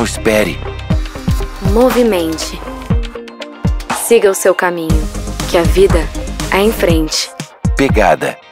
espere. Movimente. Siga o seu caminho, que a vida é em frente. Pegada.